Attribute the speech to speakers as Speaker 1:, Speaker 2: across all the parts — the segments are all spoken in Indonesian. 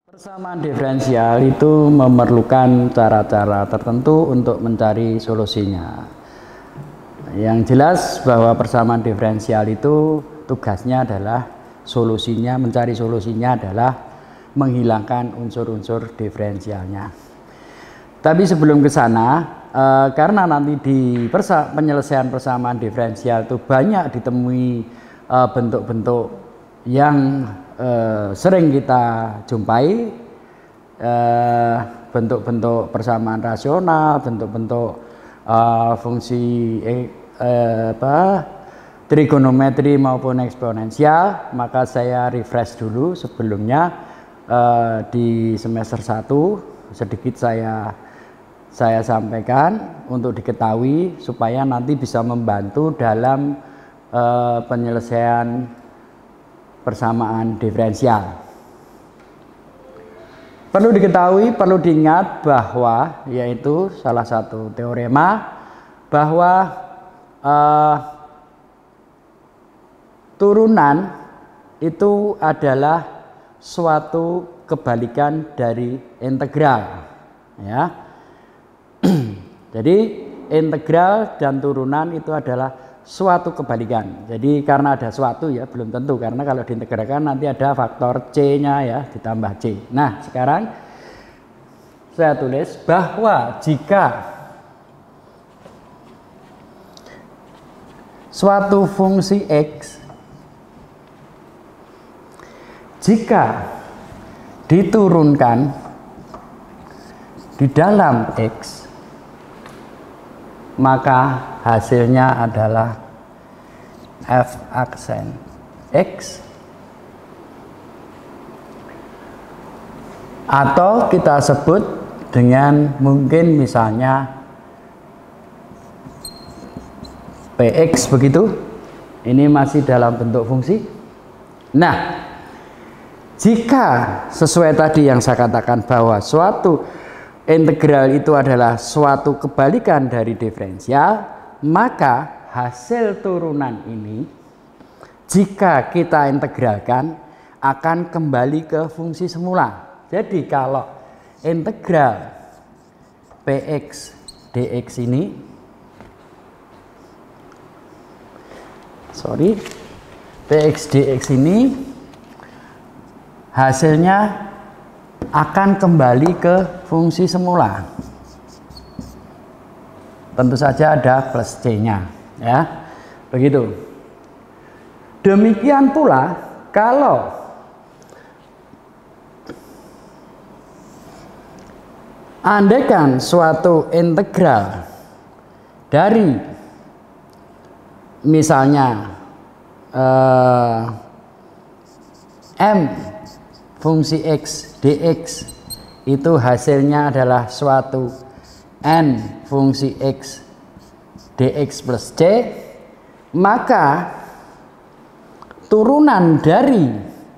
Speaker 1: Persamaan diferensial itu memerlukan cara-cara tertentu untuk mencari solusinya. Yang jelas bahwa persamaan diferensial itu tugasnya adalah mencari solusinya adalah menghilangkan unsur-unsur diferensialnya. Tapi sebelum ke sana, karena nanti di penyelesaian persamaan diferensial itu banyak ditemui bentuk-bentuk yang sering kita jumpai, bentuk-bentuk persamaan rasional, bentuk-bentuk fungsi trigonometri maupun eksponensial. Maka saya refresh dulu sebelumnya di semester 1 sedikit saya sampaikan untuk diketahui supaya nanti bisa membantu dalam penyelesaian persamaan diferensial. Perlu diketahui, perlu diingat bahwa yaitu salah satu teorema bahwa turunan itu adalah suatu kebalikan dari integral, ya. Jadi integral dan turunan itu adalah suatu kebalikan. Jadi karena ada suatu, ya belum tentu, karena kalau diintegralkan nanti ada faktor C-nya, ya, ditambah C. Nah, sekarang saya tulis bahwa jika suatu fungsi X jika diturunkan di dalam X, maka hasilnya adalah f aksen X, atau kita sebut dengan mungkin misalnya Px begitu. Ini masih dalam bentuk fungsi. Nah, jika sesuai tadi yang saya katakan bahwa suatu integral itu adalah suatu kebalikan dari diferensial, maka hasil turunan ini jika kita integralkan akan kembali ke fungsi semula. Jadi kalau integral Px dx ini Px dx ini hasilnya akan kembali ke fungsi semula. Tentu saja ada plus C-nya, ya. Begitu. Demikian pula kalau andaikan suatu integral dari misalnya M fungsi X dx itu hasilnya adalah suatu N fungsi X dx plus C, maka turunan dari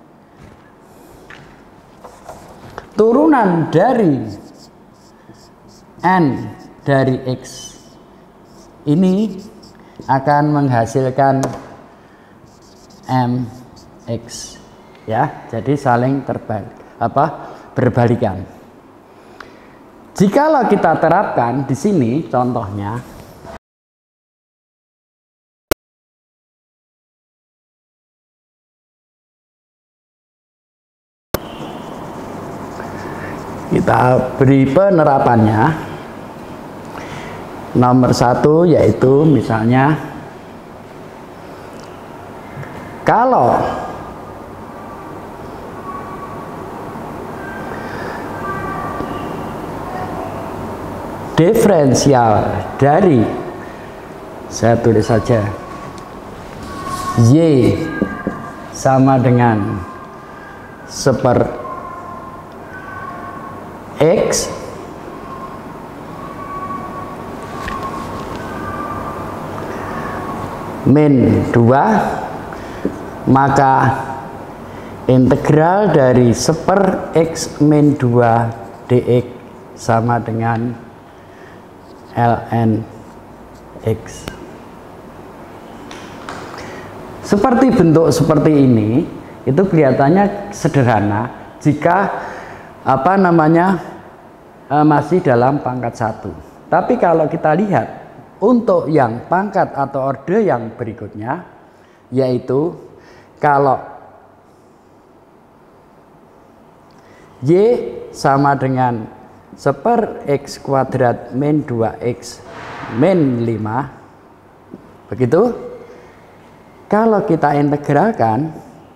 Speaker 1: N dari X ini akan menghasilkan Mx, ya. Jadi saling berbalikan. Jikalau kita terapkan di sini contohnya, kita beri penerapannya. Nomor 1 yaitu misalnya kalau diferensial dari, saya tulis saja, Y sama dengan X min 2, maka integral dari X min 2 dx sama dengan ln X. Seperti bentuk seperti ini itu kelihatannya sederhana jika masih dalam pangkat 1. Tapi kalau kita lihat untuk yang pangkat atau orde yang berikutnya, yaitu kalau Y sama dengan 1/x kuadrat min 2x min 5, begitu. Kalau kita integralkan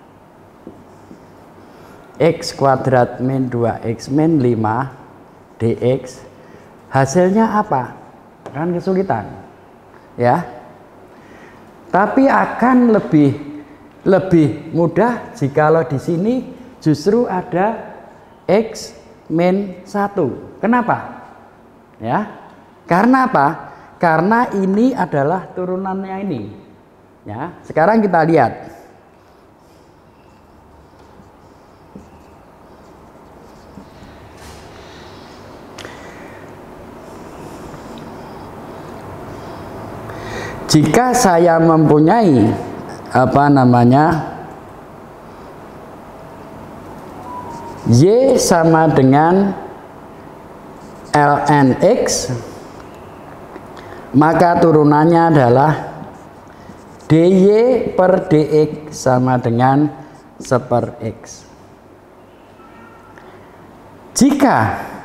Speaker 1: x kuadrat min 2x min 5 dx, hasilnya apa? Kan kesulitan, ya. Tapi akan lebih mudah jikalau di sini justru ada x min 1. Kenapa? Ya. Karena apa? Karena ini adalah turunannya ini. Ya, sekarang kita lihat. Jika saya mempunyai Y sama dengan ln x, maka turunannya adalah dy per dx sama dengan 1/x. Jika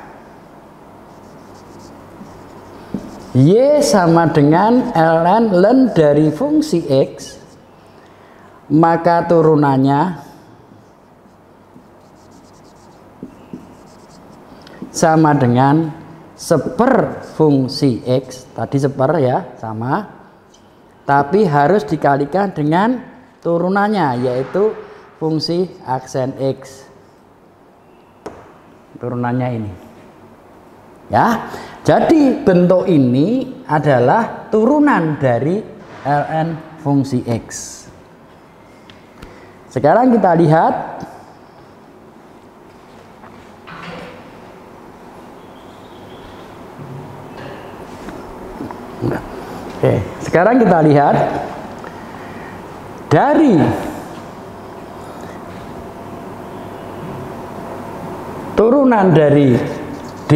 Speaker 1: y sama dengan ln dari fungsi x, maka turunannya sama dengan 1/, fungsi x, tadi 1/, ya, sama, tapi harus dikalikan dengan turunannya, yaitu fungsi aksen x, turunannya ini, ya. Jadi bentuk ini adalah turunan dari ln fungsi x. Sekarang kita lihat sekarang kita lihat dari turunan dari d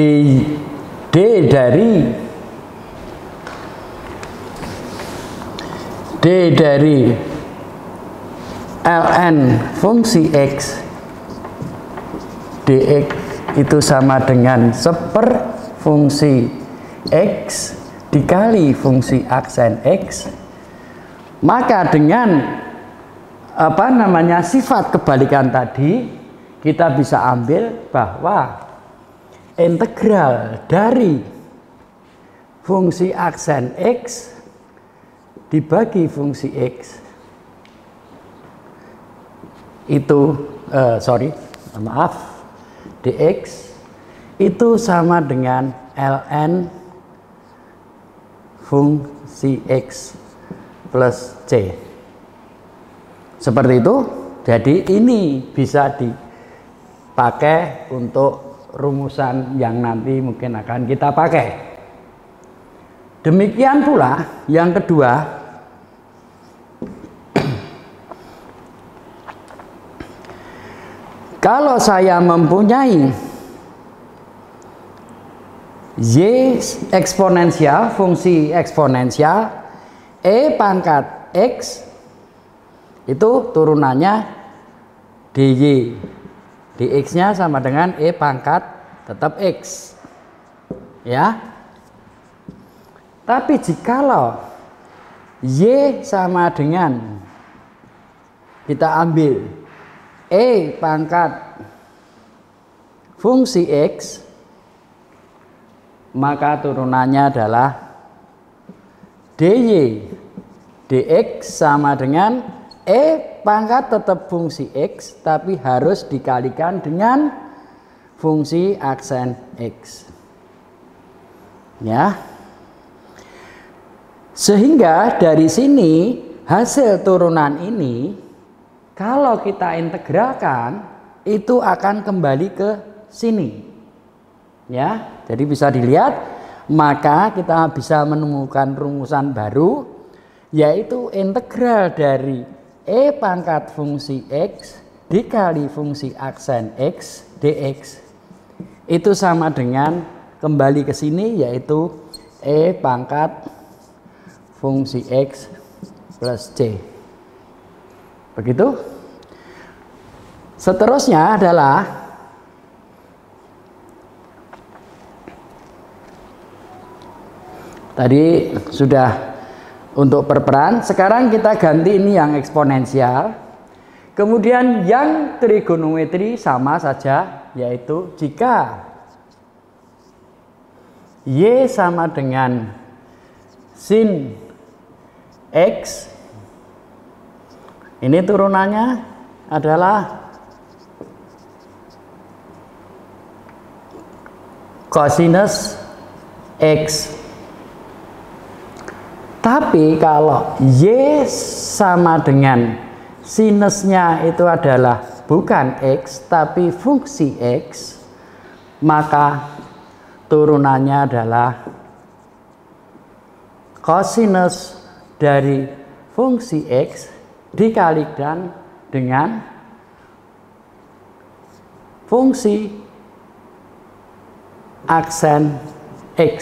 Speaker 1: dari ln fungsi x dx itu sama dengan 1/, fungsi x dikali fungsi aksen x, maka dengan sifat kebalikan tadi kita bisa ambil bahwa integral dari fungsi aksen x dibagi fungsi x itu dx itu sama dengan ln fungsi x plus c. Seperti itu. Jadi ini bisa dipakai untuk rumusan yang nanti mungkin akan kita pakai. Demikian pula yang kedua, kalau saya mempunyai y eksponensial, fungsi eksponensial e pangkat x, itu turunannya dy, dx nya sama dengan e pangkat tetap x, ya. Tapi jikalau y sama dengan, kita ambil e pangkat fungsi x, maka turunannya adalah dy dx sama dengan e pangkat tetap fungsi x, tapi harus dikalikan dengan fungsi aksen x, ya. Sehingga dari sini hasil turunan ini kalau kita integralkan itu akan kembali ke sini, ya. Jadi bisa dilihat, maka kita bisa menemukan rumusan baru, yaitu integral dari e pangkat fungsi x dikali fungsi aksen x dx itu sama dengan kembali ke sini, yaitu E pangkat fungsi X plus C. Begitu. Seterusnya adalah tadi sudah untuk perperan, sekarang kita ganti ini yang eksponensial. Kemudian yang trigonometri sama saja, yaitu jika Y sama dengan sin X, ini turunannya adalah cosinus X. Tapi kalau Y sama dengan sinusnya itu adalah bukan X tapi fungsi X, maka turunannya adalah cosinus dari fungsi X dikalikan dengan fungsi aksen X.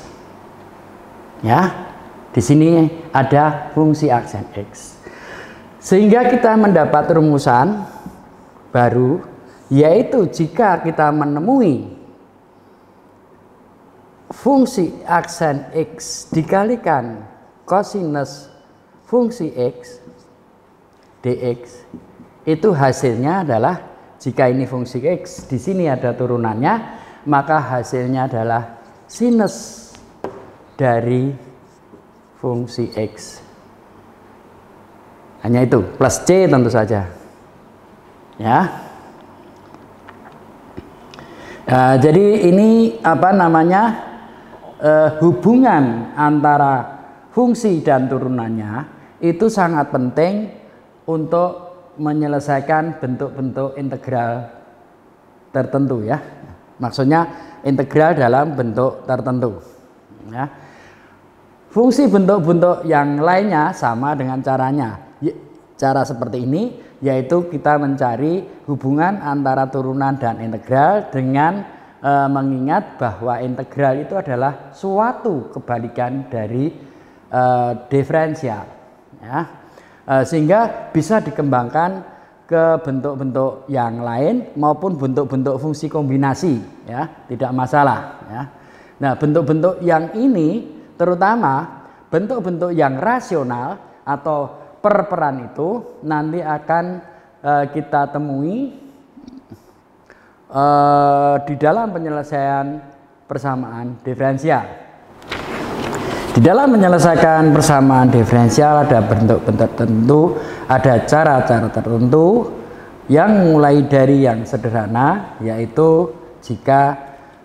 Speaker 1: Ya. Di sini ada fungsi aksen X. Sehingga kita mendapat rumusan baru, yaitu jika kita menemui fungsi aksen X dikalikan cosinus fungsi X dx, itu hasilnya adalah, jika ini fungsi X, di sini ada turunannya, maka hasilnya adalah sinus dari fungsi X. Hanya itu, plus C tentu saja. Ya. Jadi ini apa namanya, hubungan antara fungsi dan turunannya itu sangat penting untuk menyelesaikan bentuk-bentuk integral tertentu ya. Maksudnya integral dalam bentuk tertentu. Ya. Fungsi bentuk-bentuk yang lainnya sama dengan caranya. Cara seperti ini, yaitu kita mencari hubungan antara turunan dan integral dengan mengingat bahwa integral itu adalah suatu kebalikan dari diferensial. Ya. Sehingga bisa dikembangkan ke bentuk-bentuk yang lain maupun bentuk-bentuk fungsi kombinasi. Ya, tidak masalah. Ya. Nah, bentuk-bentuk yang ini, terutama bentuk-bentuk yang rasional atau perperan itu nanti akan kita temui di dalam penyelesaian persamaan diferensial. Di dalam menyelesaikan persamaan diferensial ada bentuk-bentuk tertentu, ada cara-cara tertentu yang mulai dari yang sederhana, yaitu jika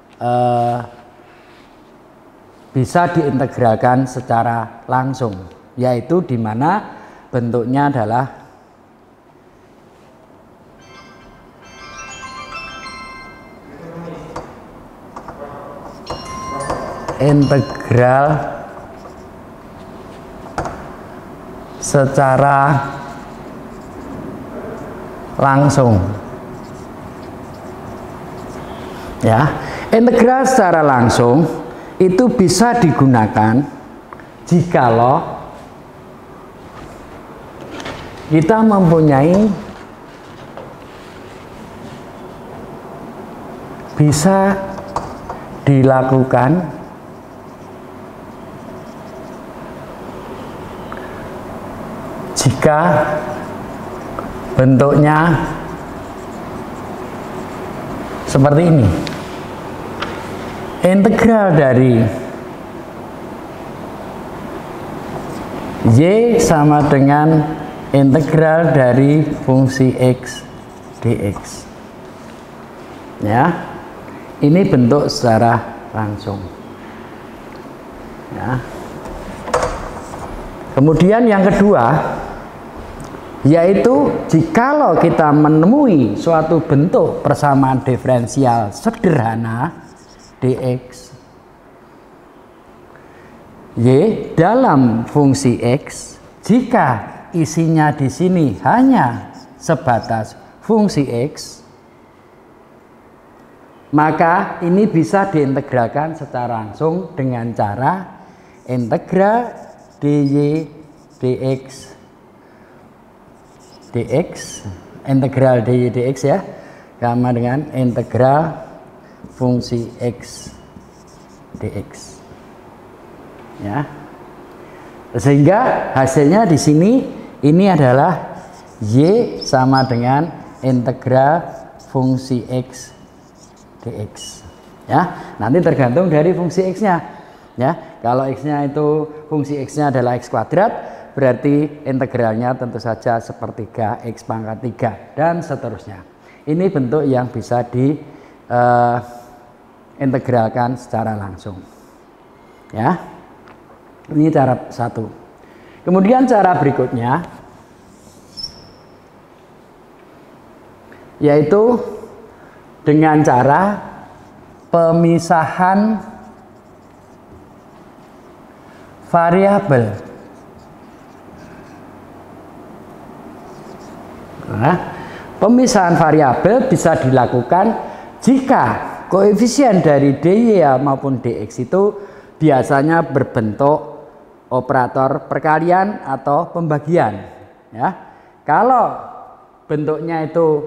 Speaker 1: bisa diintegralkan secara langsung, yaitu di mana bentuknya adalah integral secara langsung. Ya, integral secara langsung itu bisa digunakan jikalau kita mempunyai bisa dilakukan jika bentuknya seperti ini. Integral dari Y sama dengan integral dari fungsi X dx. Ya, ini bentuk secara langsung. Ya. Kemudian yang kedua, yaitu jikalau kita menemui suatu bentuk persamaan diferensial sederhana dx y dalam fungsi x, jika isinya di sini hanya sebatas fungsi x, Maka ini bisa diintegralkan secara langsung dengan cara integral dy dx integral dy dx ya, sama dengan integral fungsi x dx ya. Sehingga hasilnya di sini ini adalah y sama dengan integral fungsi x dx ya. Nanti tergantung dari fungsi x-nya ya. Kalau x-nya itu fungsi x-nya adalah x kuadrat, berarti integralnya tentu saja sepertiga x pangkat 3 dan seterusnya. Ini bentuk yang bisa diintegralkan secara langsung ya. Ini cara satu. Kemudian cara berikutnya yaitu dengan cara pemisahan variabel. Nah, pemisahan variabel bisa dilakukan jika koefisien dari dy maupun dx itu biasanya berbentuk operator perkalian atau pembagian ya. Kalau bentuknya itu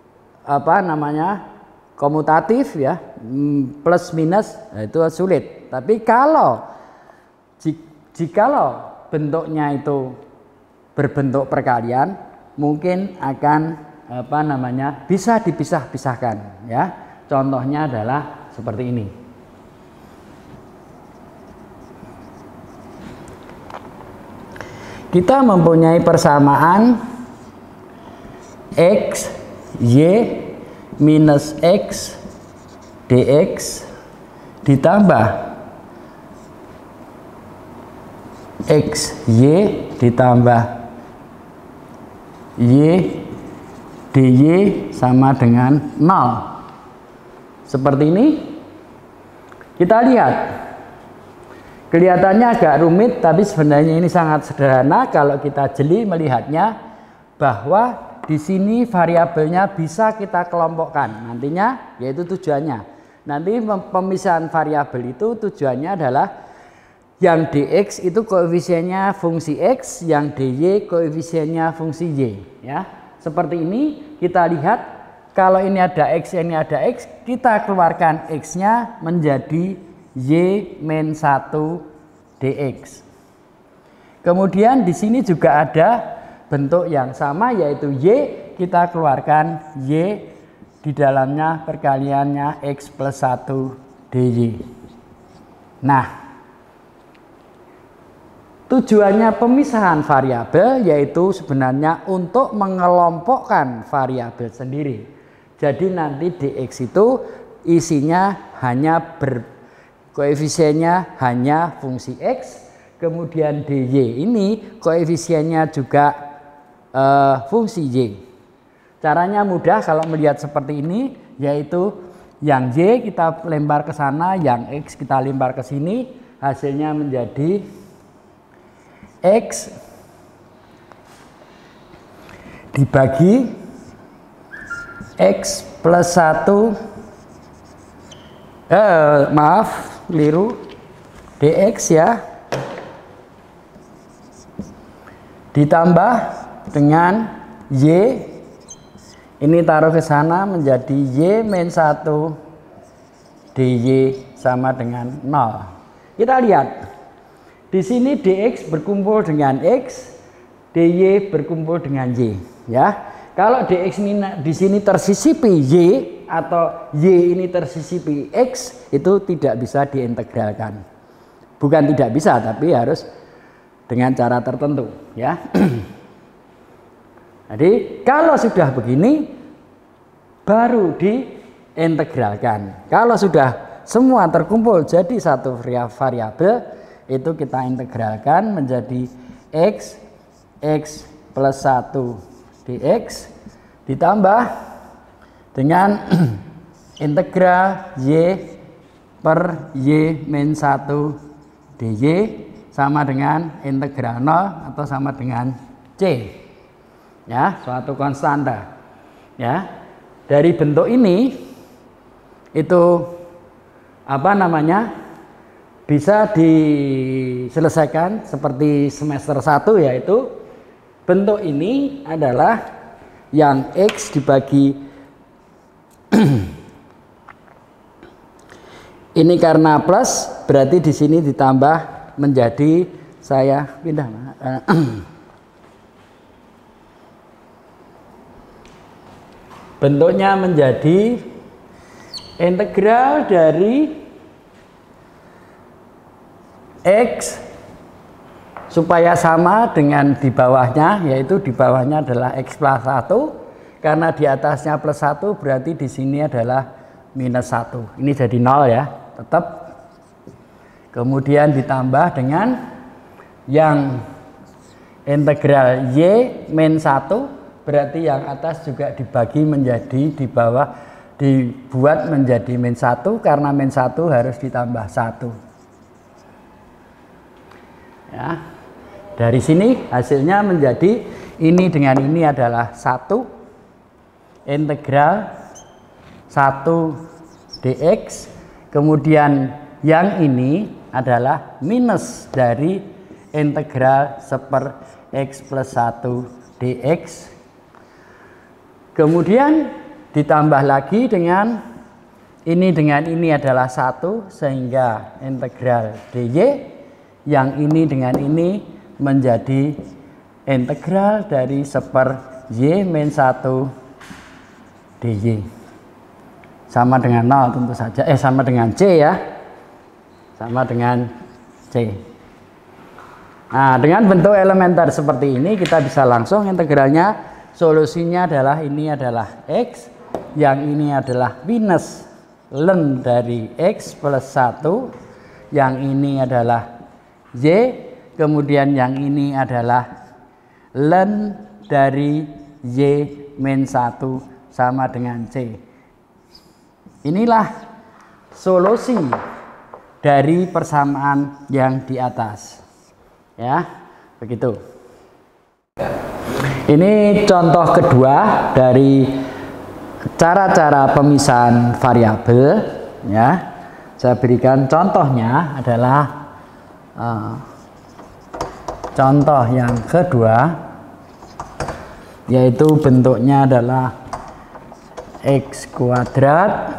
Speaker 1: komutatif ya, plus minus, nah itu sulit. Tapi jikalau bentuknya itu berbentuk perkalian, mungkin akan bisa dipisah-pisahkan ya. Contohnya adalah seperti ini. Kita mempunyai persamaan x y minus x dx ditambah x y ditambah y dy sama dengan 0. Seperti ini. Kita lihat. Kelihatannya agak rumit, tapi sebenarnya ini sangat sederhana kalau kita jeli melihatnya, bahwa di sini variabelnya bisa kita kelompokkan nantinya, yaitu tujuannya. Nanti pemisahan variabel itu tujuannya adalah yang dx itu koefisiennya fungsi x, yang dy koefisiennya fungsi y ya. Seperti ini kita lihat, kalau ini ada x, ini ada x, kita keluarkan x-nya menjadi y min 1 dx. Kemudian di sini juga ada bentuk yang sama, yaitu y, kita keluarkan y, di dalamnya perkaliannya x plus 1 dy. Nah, tujuannya pemisahan variabel yaitu sebenarnya untuk mengelompokkan variabel sendiri. Jadi nanti dx itu isinya hanya koefisiennya hanya fungsi x, kemudian dy ini koefisiennya juga fungsi y. Caranya mudah kalau melihat seperti ini, yaitu yang y kita lempar ke sana, yang x kita lempar ke sini, hasilnya menjadi x dibagi x plus 1 keliru, dx ya, ditambah dengan y, ini taruh ke sana menjadi y min 1 dy sama dengan 0. Kita lihat di sini dx berkumpul dengan x, dy berkumpul dengan y ya. Kalau dx ini di sini tersisipi y atau y ini tersisipi x, itu tidak bisa diintegralkan. Bukan tidak bisa, tapi harus dengan cara tertentu ya. Jadi kalau sudah begini baru diintegralkan. Kalau sudah semua terkumpul jadi satu variabel, itu kita integralkan menjadi x plus 1 dx ditambah dengan integral y per y min 1 dy sama dengan integral 0 atau sama dengan c ya, suatu konstanta ya. Dari bentuk ini itu apa namanya, bisa diselesaikan seperti semester 1, yaitu bentuk ini adalah yang X dibagi ini karena plus, berarti di sini ditambah menjadi, saya pindah bentuknya menjadi integral dari X supaya sama dengan di bawahnya, yaitu di bawahnya adalah X plus 1, karena di atasnya plus 1 berarti di sini adalah minus 1. Ini jadi 0 ya, tetap. Kemudian ditambah dengan yang integral Y min 1, berarti yang atas juga dibagi menjadi, di bawah dibuat menjadi min 1, karena min 1 harus ditambah 1. Ya, dari sini hasilnya menjadi ini dengan ini adalah 1 integral 1 dx, kemudian yang ini adalah minus dari integral 1/x plus 1 dx, kemudian ditambah lagi dengan ini adalah 1, sehingga integral dy, yang ini dengan ini menjadi integral dari 1/y min 1 dy, sama dengan 0 tentu saja, sama dengan c ya, sama dengan c. Nah, dengan bentuk elementer seperti ini kita bisa langsung integralnya, solusinya adalah ini adalah x, yang ini adalah minus ln dari x plus 1, yang ini adalah y, kemudian yang ini adalah ln dari y min 1 sama dengan c. Inilah solusi dari persamaan yang di atas. Ya, begitu. Ini contoh kedua dari cara-cara pemisahan variabel ya. Saya berikan contohnya adalah contoh yang kedua, yaitu bentuknya adalah x kuadrat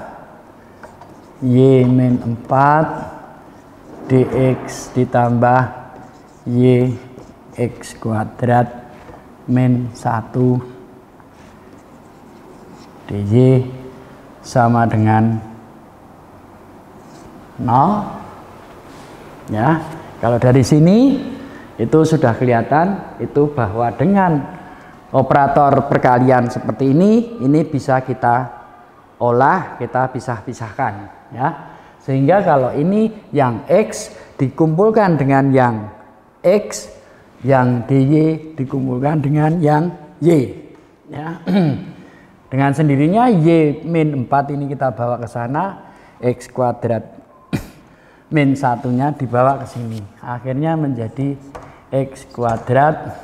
Speaker 1: y min 4 dx ditambah y x kuadrat min 1 dy sama dengan 0 ya. Kalau dari sini itu sudah kelihatan itu bahwa dengan operator perkalian seperti ini bisa kita olah, kita pisah-pisahkan ya. Sehingga kalau ini yang x dikumpulkan dengan yang x, yang dy dikumpulkan dengan yang y ya. Dengan sendirinya y min 4 ini kita bawa ke sana, x kuadrat min 1-nya dibawa ke sini, akhirnya menjadi x kuadrat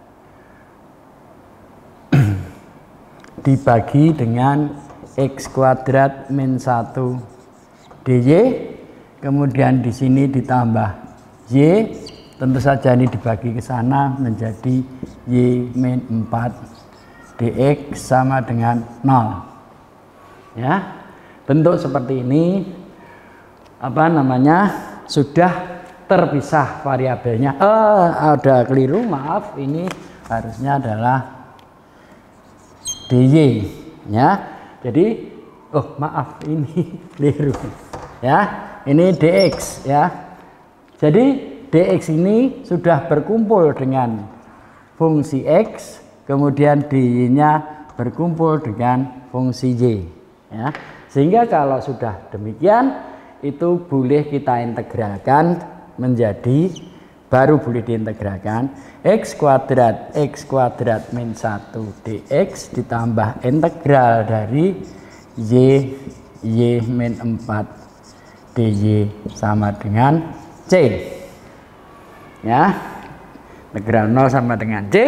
Speaker 1: dibagi dengan x kuadrat min 1 dy, kemudian di sini ditambah y, tentu saja ini dibagi ke sana menjadi y min 4 dx sama dengan 0 ya. Bentuk seperti ini apa namanya, sudah terpisah variabelnya. Ada keliru, maaf, ini harusnya adalah dy ya. Jadi maaf, ini keliru ya, ini dx ya. Jadi dx ini sudah berkumpul dengan fungsi x, kemudian dy-nya berkumpul dengan fungsi y ya. Sehingga kalau sudah demikian itu boleh kita integralkan menjadi, baru boleh diintegralkan x kuadrat min 1 dx ditambah integral dari y min 4 dy sama dengan c ya. Integral 0 sama dengan c.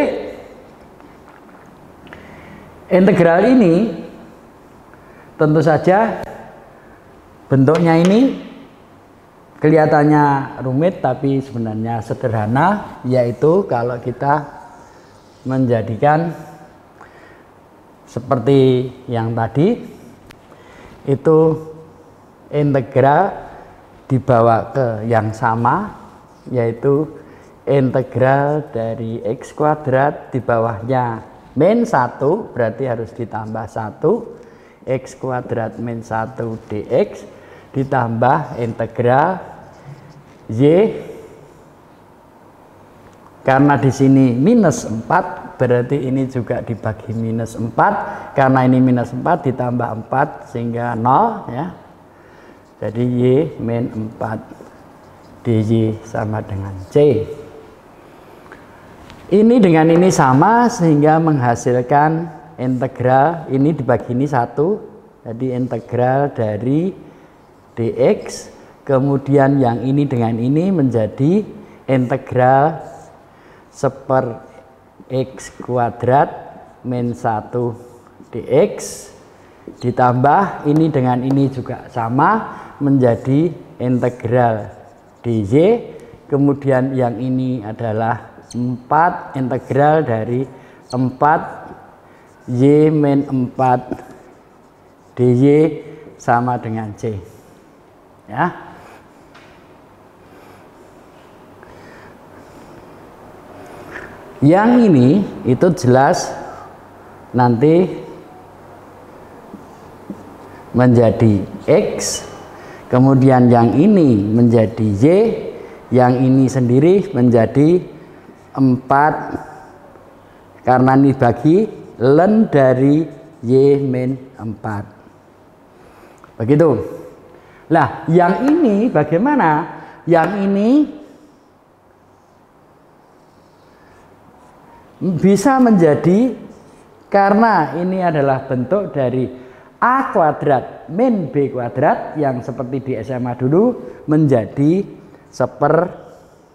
Speaker 1: Integral ini tentu saja bentuknya ini kelihatannya rumit tapi sebenarnya sederhana, yaitu kalau kita menjadikan seperti yang tadi, itu integral dibawa ke yang sama, yaitu integral dari x kuadrat di bawahnya min 1, berarti harus ditambah 1, x kuadrat min 1 dx ditambah integral y, karena di sini minus 4 berarti ini juga dibagi minus 4, karena ini minus 4 ditambah 4 sehingga 0 ya, jadi y min 4 dy sama dengan c. Ini dengan ini sama sehingga menghasilkan integral ini dibagi ini 1, jadi integral dari dx, kemudian yang ini dengan ini menjadi integral seper x kuadrat min 1 dx ditambah ini dengan ini juga sama menjadi integral dy, kemudian yang ini adalah 4 integral dari 4 y min 4 dy sama dengan c ya. Yang ini itu jelas nanti menjadi x, kemudian yang ini menjadi y, yang ini sendiri menjadi 4 karena ini bagi ln dari y min 4. Begitu. Nah, yang ini bagaimana? Yang ini bisa menjadi, karena ini adalah bentuk dari a kuadrat min b kuadrat yang seperti di SMA dulu, menjadi seper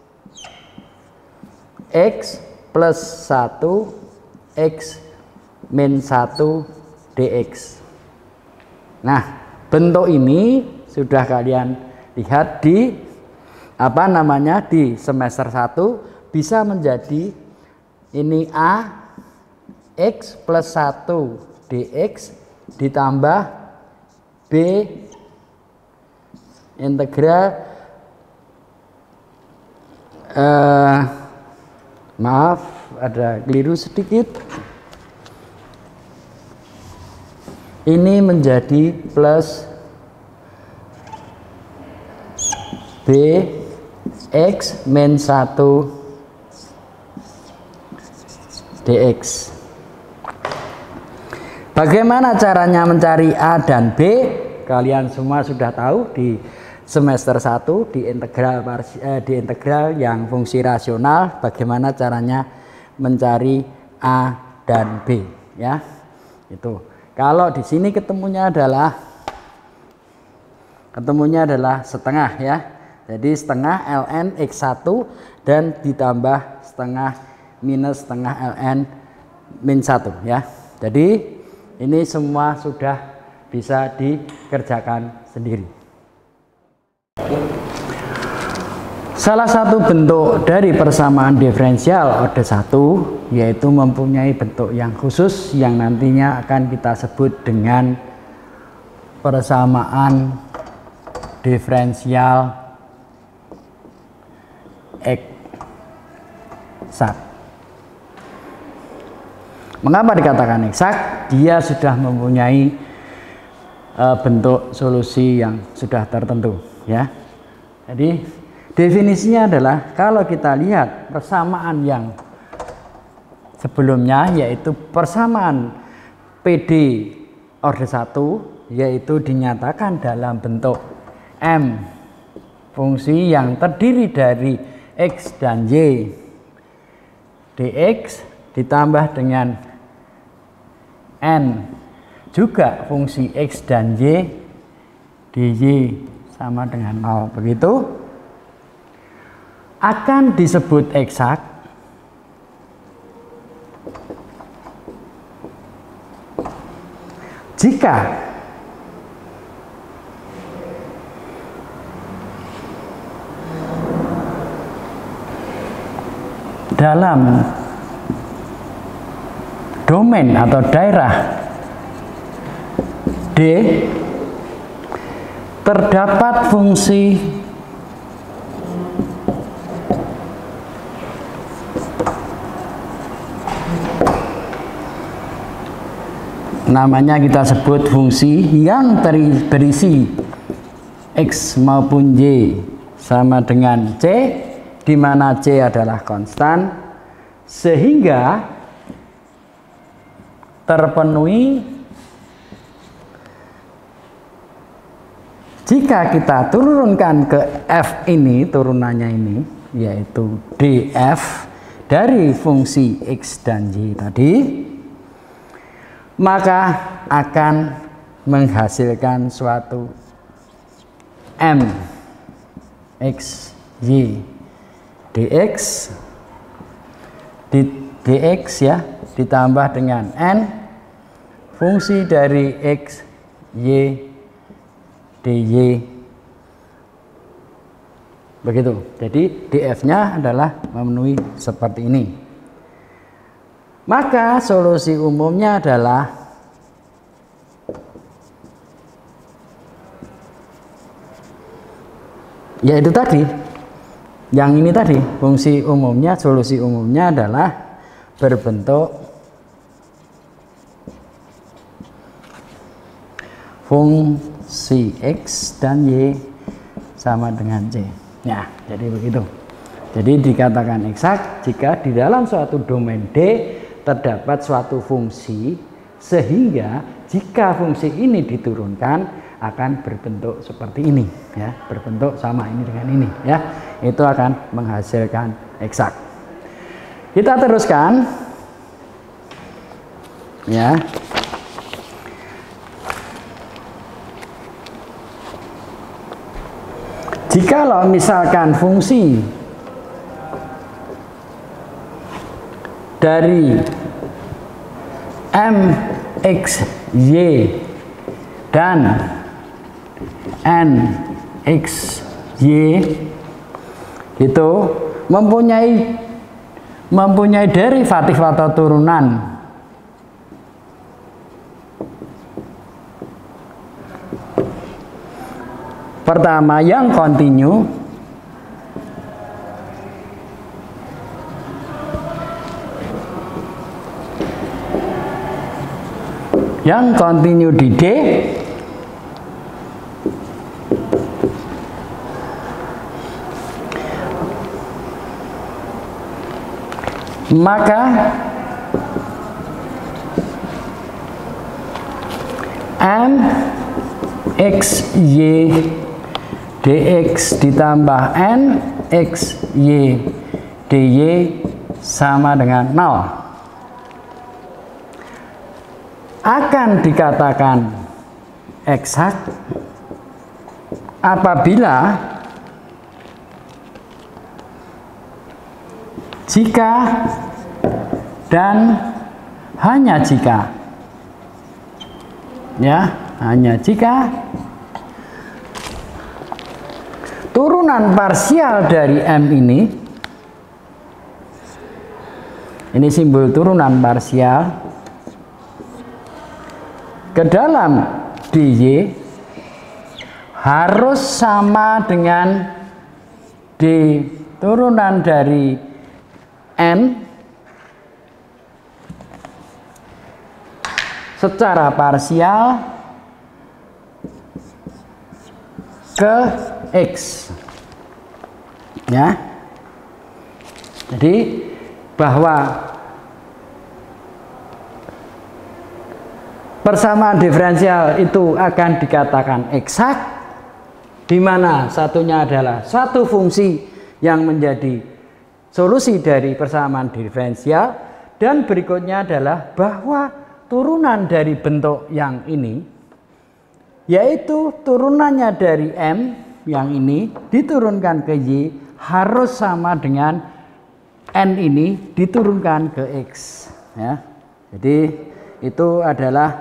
Speaker 1: x plus 1 x min 1 dx. Nah, bentuk ini sudah kalian lihat di di semester 1 bisa menjadi ini a x plus 1 dx ditambah b integral maaf ada keliru sedikit, ini menjadi plus b x min 1 dx. Bagaimana caranya mencari a dan b? Kalian semua sudah tahu di semester 1 di integral yang fungsi rasional, bagaimana caranya mencari a dan b ya. Itu. Kalau di sini ketemunya adalah setengah ya. Jadi setengah ln x1 dan ditambah setengah minus setengah ln min 1 ya. Jadi ini semua sudah bisa dikerjakan sendiri. Salah satu bentuk dari persamaan diferensial order 1 yaitu mempunyai bentuk yang khusus yang nantinya akan kita sebut dengan persamaan diferensial eksak. Mengapa dikatakan eksak? Dia sudah mempunyai bentuk solusi yang sudah tertentu ya. Jadi definisinya adalah kalau kita lihat persamaan yang sebelumnya yaitu persamaan PD order 1 yaitu dinyatakan dalam bentuk M fungsi yang terdiri dari X dan Y dx ditambah dengan N juga fungsi X dan Y dy sama dengan 0 begitu, akan disebut eksak jika dalam domain atau daerah D terdapat fungsi namanya kita sebut fungsi yang berisi X maupun Y sama dengan C, di mana C adalah konstan, sehingga terpenuhi jika kita turunkan ke F ini, turunannya ini, yaitu dF dari fungsi X dan Y tadi, maka akan menghasilkan suatu M X Y dx dx ya, ditambah dengan N fungsi dari X Y dy, begitu. Jadi df-nya adalah memenuhi seperti ini. Maka solusi umumnya adalah yaitu tadi, yang ini tadi, fungsi umumnya, solusi umumnya adalah berbentuk fungsi X dan Y sama dengan C. Ya, jadi begitu. Jadi dikatakan eksak jika di dalam suatu domain D terdapat suatu fungsi, sehingga jika fungsi ini diturunkan akan berbentuk seperti ini, ya, berbentuk sama ini dengan ini, ya, itu akan menghasilkan eksak. Kita teruskan, ya. Jikalau misalkan fungsi dari M X Y dan N X Y itu mempunyai derivatif atau turunan pertama yang kontinu, yang kontinu di D, maka M X Y dx ditambah N X Y dy sama dengan 0 akan dikatakan eksak apabila jika dan hanya jika, ya, hanya jika turunan parsial dari M ini simbol turunan parsial ke dalam dy harus sama dengan D turunan dari N secara parsial ke X, ya. Jadi bahwa persamaan diferensial itu akan dikatakan eksak, di mana satunya adalah suatu fungsi yang menjadi solusi dari persamaan diferensial, dan berikutnya adalah bahwa turunan dari bentuk yang ini, yaitu turunannya dari M yang ini diturunkan ke Y harus sama dengan N ini diturunkan ke X, ya. Jadi itu adalah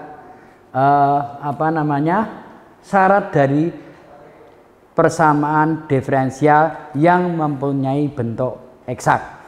Speaker 1: syarat dari persamaan diferensial yang mempunyai bentuk eksak.